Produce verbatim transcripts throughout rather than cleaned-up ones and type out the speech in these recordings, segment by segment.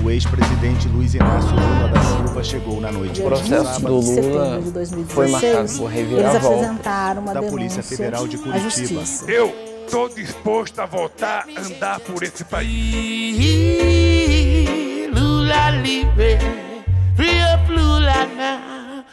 O ex-presidente Luiz Inácio Lula da Silva chegou na noite. O processo do Lula foi marcado por reviravolta. Eles apresentaram uma da denúncia Polícia Federal de Curitiba. à Justiça. Eu estou disposto a voltar a andar por esse país. Lula livre, free up Lula now,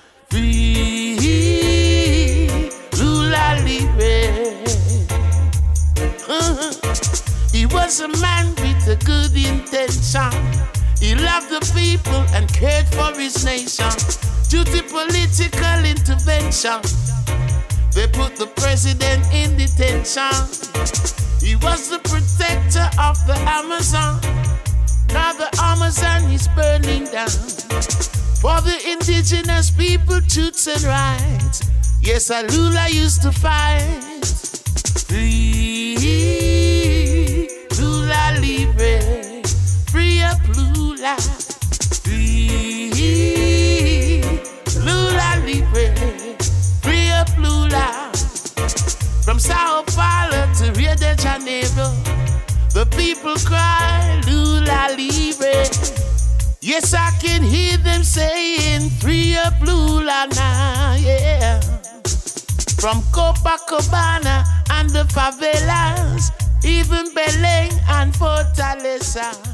free Lula livre. Uh-huh. He was a man with a good intention. He loved the people and cared for his nation. Due to political intervention, they put the president in detention. He was the protector of the Amazon. Now the Amazon is burning down. For the indigenous people, truths and rights. Yes, Lula used to fight. Free Lula libre, free up Lula. Free Lula libre, free up Lula. From Sao Paulo to Rio de Janeiro, the people cry Lula libre. Yes, I can hear them saying free up Lula now, yeah. From Copacabana and the favelas, even Belém and Fortaleza.